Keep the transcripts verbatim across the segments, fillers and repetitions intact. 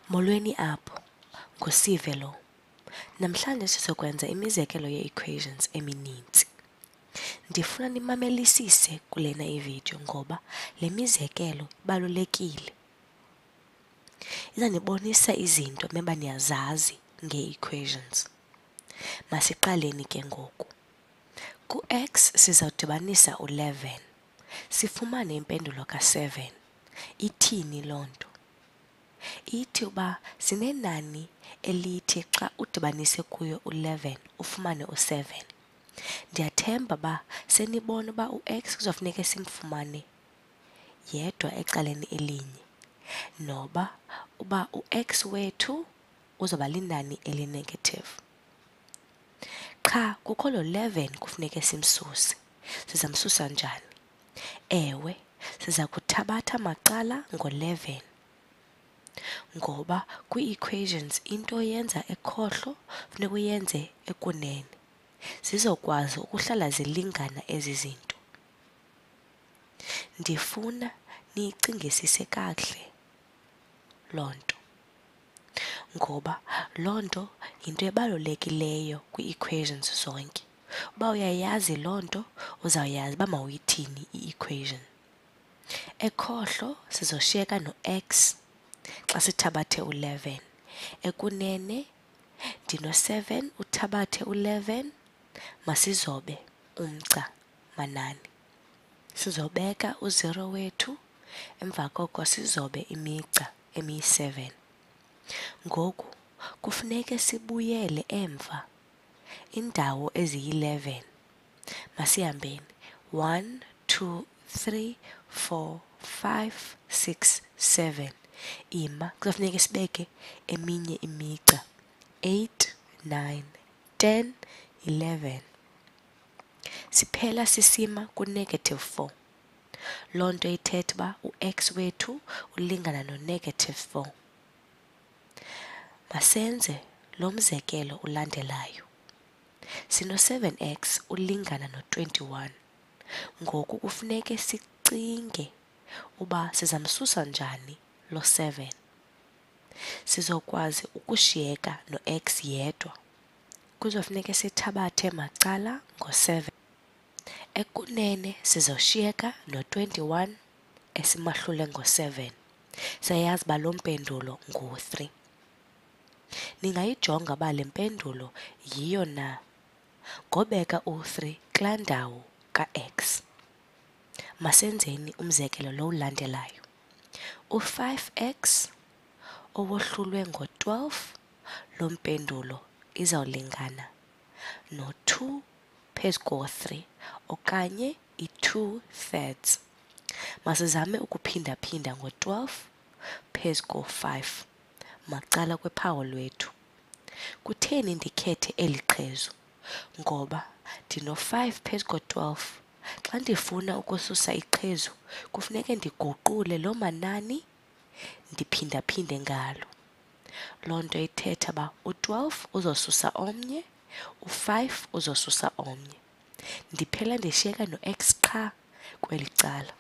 Molweni apho, nguSive lo. Namhlanje sizokwenza imizekelo ye-equations emininzi. Ndifuna nimamelisise kulena ividiyo ngoba le mizekelo ibalulekile. Izanibonisa izinto meba niyazazi ngee-equations. Masiqaleni ke ngoku. Ku-x sizawudibanisa u-eleven. Sifumane impendulo ka-seven. Ithini loo nto? Ithi uba sinenani elithi xa udibanise kuyo u-eleven ufumane u-seven. Ndiyathemba uba senibona uba u-x kuzofuneka simfumane yedwa ecaleni elinye, noba uba u-x wethu uzoba linani eli-negative. Qha kukho lo eleven kufuneke simsuse. Sizamsusa njani? Ewe, siza kuthabatha macala ngo-eleven. Ngoba kwii-equations into oyenza ekhohlo funeka uyenze ekunene, zizokwazi ukuhlala zilingana ezi zinto. Ndifuna niyicingisise kakuhle loo nto, ngoba loo nto yinto ebalulekileyo kwii-equations zonke. Uba uyayazi loo nto uzawuyazi uba mawuyithini i-equation. Ekhohlo sizoshiyeka no-x xa sithabathe u-eleven. Ekunene ndino-seven uthabathe u-eleven, masizobe umgca manani. Sizobeka u-zero wethu, emva koko sizobe imigca emiyi-seven. Ngoku kufuneke sibuyele emva indawo eziyi-eleven. Masihambeni. one, two, three, four, five, six, seven. Ima, kuzofuneka sibeke eminye imigca. eight, nine, ten, eleven. Siphela sisima ku-negative four. Loo nto ithetha uba u-x wethu ulingana no-negative four. Masenze lo mzekelo ulandelayo. Sino-seven x ulingana no-twenty-one. Ngoku kufuneke sicinge uba sizamsusa njani lo seven. Sizokwazi ukushiyeka no-x yedwa. Kuzofuneka sithabathe macala ngo-seven. Ekunene sizoshiyeka no-twenty-one esimahlule ngo-seven. Siyayazi uba lo mpendulo ngu-three. Ningayijonga uba le mpendulo yiyo na. Ngobeka u-three kulaa ndawo ka-x. Masenzeni umzekelo lo ulandelayo. u-five x owohlulwe ngo-twelve, lo mpendulo izawulingana no-two phezu ko-three okanye i-two thirds. Masizame ukuphinda-phinda ngo-twelve phezu ko-five macala kwephawu lwethu. Kutheni ndikhethe eli qhezu? Ngoba ndino-five phezu ko-twelve. Xa ndifuna ukususa iqhezu kufuneke ndiguqule loo manani ndiphinda-phinde ngalo. Loo nto ithetha uba u-twelve uzosusa omnye, u-five uzosusa omnye. Ndiphela ndishiyeka no-x qha kweli cala.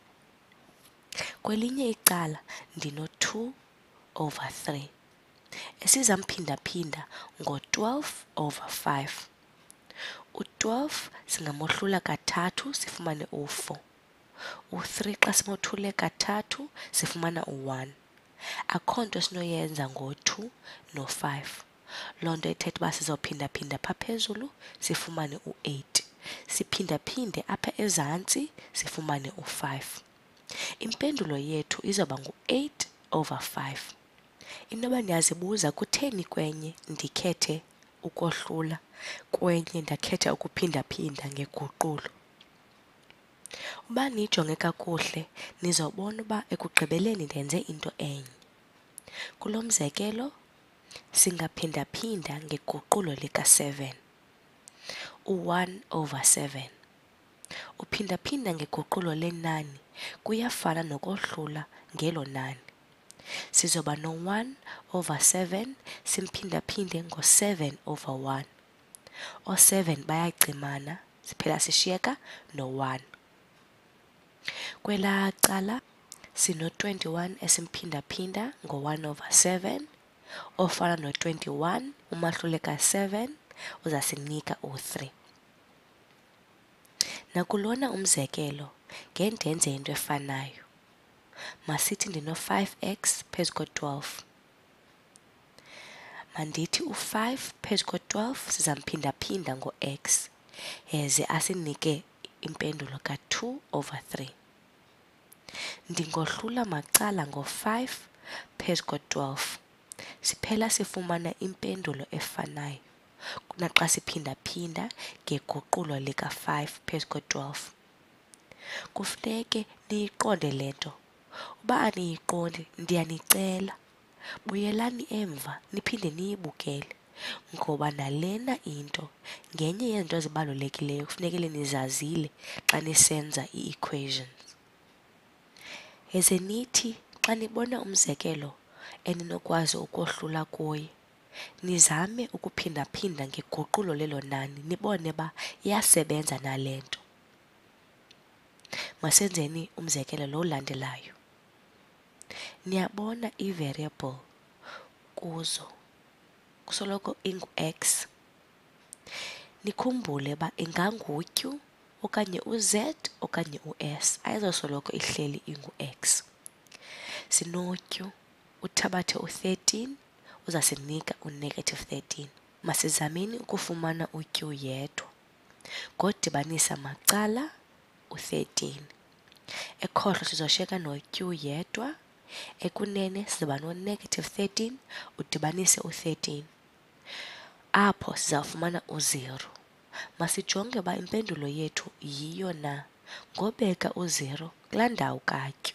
Kwelinye icala ndino-two over three. Esizamphinda-phinda ngo-twelve over five. U-twelve singamohlula kathathu sifumane u-four. U-three xa simothule kathathu sifumana u-one. Akho nto sinoyenza ngo-two no-five. Loo nto ithetha uba sizophinda-phinda apha phezulu sifumane u-eight. Siphinda-phinde apha ezantsi sifumane u-five. Impendulo yethu izawuba ngu-eight over five. Inoba niyazibuza kutheni kwenye ndikhethe ukohlula, kwenye ndakhetha ukuphinda-phinda ngeguqulo. Uba niyijonge kakuhle nizobona uba ekugqibeleni ndenze into enye. Kulo mzekelo singaphinda-phinda ngeguqulo lika-seven. u-one over seven. Uphinda-phinda ngeguqulo lenani kuyafana nokohlula ngelo nani. Sizoba no-one over seven simphinda-phinde ngo-seven over one. oo-seven bayacimana siphela sishiyeka no-one. Kwelaa cala sino-twenty-one esimphinda-phinda ngo-one over seven, ofana no-twenty-one umahluleka seven uzasinika u-three. Nakulona umzekelo, ngendenze into efanayo. Masithi ndino-five x phezu ko-twelve. Mandithi u-five phezu ko-twelve sizamphinda-phinda ngo-x, yaze asinike impendulo ka-two over three. Ndingohlula macala ngo-five phezu ko-twelve. Siphela sifumana impendulo efanayo kunaxa siphinda-phinda ngeguqulo lika-five phezu ko-twelve. Kufuneke niyiqonde le nto. Uba aniyiqondi ndiyanicela, buyelani emva niphinde niyibukele, ngoba nalena into ngenye yezinto ezibalulekileyo kufuneke nizazile xa nisenza ii-equations. Yaze nithi xa nibona umzekelo eninokwazi ukohlula kuye, nizame ukuphinda-phinda ngeguqulo lelo nani nibone ba iyasebenza nale nto. Masenzeni umzekelo lo ulandelayo. Niyabona i-variable kuzo kusoloko ingu-x. Nikhumbule ba ingangu-q okanye u-z okanye u-s, ayizosoloko ihleli ingu-x. Sino-q, uthabathe u-thirteen uzasinika u-negative thirteen. Masizameni ukufumana u-q yedwa. Ngodibanisa macala u-thirteen. Ekhohlo sizoshiyeka no-q yedwa. Ekunene sizoba no-negative thirteen udibanise u-thirteen. Apho sizawufumana u-zero. Masijonge uba impendulo yethu yiyo na. Ngobeka u-zero kulaa ndawo ka-q.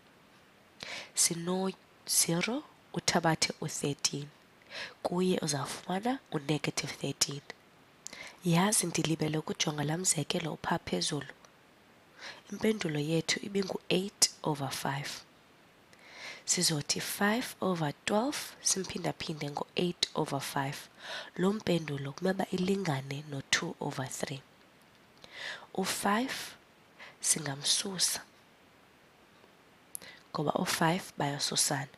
Sino-zero uthabathe u-thirteen. Kuye uzawufumana u-negative thirteen. Yazi ndilibele ukujonga laa mzekelo uphaa phezulu. Impendulo yethu ibingu-eight over five. Sizothi five over twelve simphinda-phinde ngo-eight over five. Lo mpendulo kumele ilingane no-two over three. U-five singamsusa ngoba u-five bayasusana.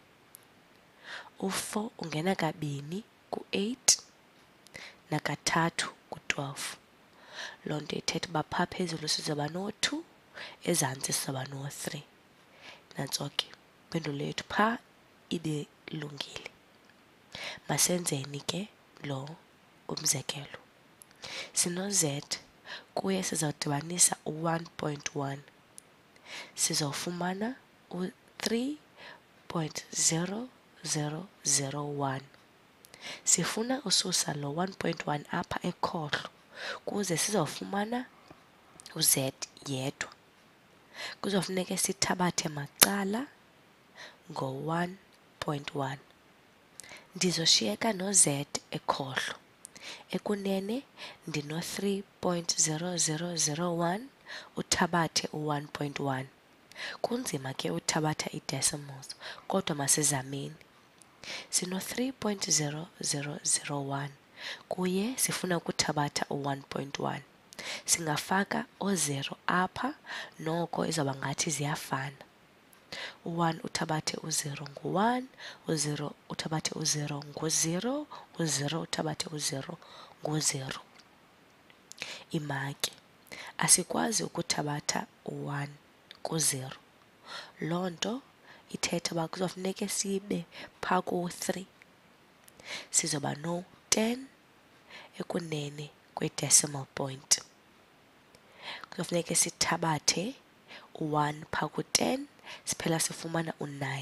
U-four ungena kabini ku-eight nakathathu ku-twelve. Loo nto ithetha uba phaa phezulu sizoba no-two, ezantsi sizoba no-three. Nantso ke impendulo yethu phaa ibilungile. Masenzeni ke lo umzekelo. Sino-z, kuye sizawudibanisa u-one point one. Sizawufumana u-three point zero zero zero one. Sifuna ususa lo one point one apha ekhohlo kuze sizawufumana u-z yedwa. Kuzofuneke sithabathe macala ngo-one point one. Ndizoshiyeka no-z ekhohlo. Ekunene ndino-three point zero zero zero one uthabathe u-one point one. Kunzima ke uthabatha ii-decimals kodwa masizameni. Sino-three point zero zero zero one. Kuye sifuna ukuthabatha u-one point one. Singafaka o-zero apha noko izawuba ngathi ziyafana. U-one uthabathe u-zero ngu-one, u-zero uthabathe u-zero ngu-zero, u-zero uthabathe u-zero ngu-zero. Imake, asikwazi ukuthabatha u-one ku-zero. Loo nto ithetha uba kuzofuneke sibe phaa ku-three. Sizoba no-ten ekunene kwe-decimal point. Kuzofuneke sithabathe u-one phaa ku-ten, siphela sifumana u-nine.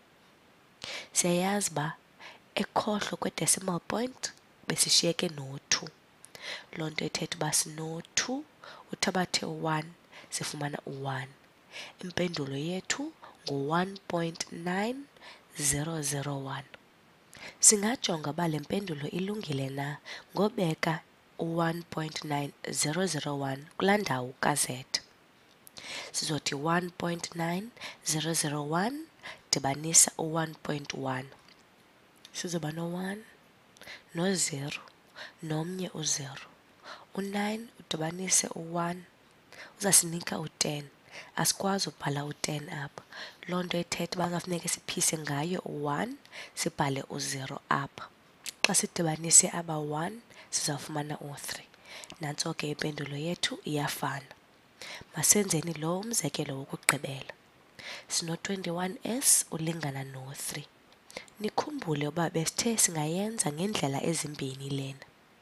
Siyayazi uba ekhohlo kwe-decimal point besishiyeke no-two. Loo nto ithetha uba sino-two, uthabathe u-one, sifumana u-one. Impendulo yethu ngu-one point nine zero zero one. Singajonga uba le mpendulo ilungile na ngobeka u-one point nine zero zero one kulaa ndawo ka-z. Sizothi one point nine zero zero one dibanisa u-one point one. Sizoba no-one, no-zero, nomnye u-zero. U-nine udibanise u-one uzasinika u-ten. asikwazi ubhala u-ten apha. Loo nto ithetha uba kufuneka siphise ngayo u-one sibhale u-zero apha. Xa sidibanise aba one sizawufumana u-three. Nantso ke impendulo yethu iyafana. Masenzeni lo umzekelo wokugqibela. Sino-twenty-one S ulingana no-three. Nikhumbule uba besithe singayenza ngeendlela ezimbini lena.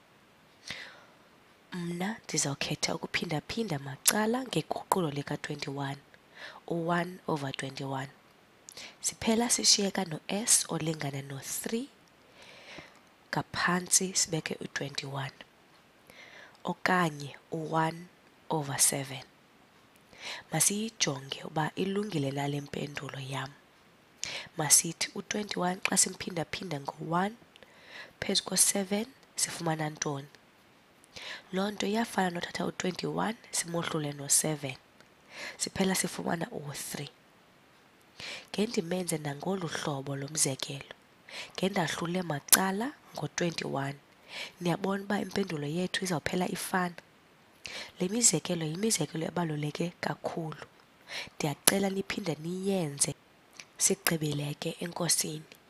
Mna ndizawukhetha ukuphinda-phinda macala ngeguqulo lika-twenty-one, u-one over twenty-one. Siphela sishiyeka no-S olingana no-three, ngaphantsi sibeke u-twenty-one. Okanye u-one over seven. Masiyijonge uba ilungile na le mpendulo yam. Masithi u-twenty-one xa simphinda-phinda ngo-one, phezu ko-seven sifumana ntoni? Loo nto iyafana nothatha u-twenty-one simohlule no-seven. Siphela sifumana u-three. Ngendimenze nangolu hlobo lo mzekelo, ngendahlule macala ngo-twenty-one, niyabona uba impendulo yethu izawuphela ifana. Le mizekelo yimizekelo ebaluleke kakhulu. Ndiyacela niphinde niyenze. Sigqibile ke, enkosini.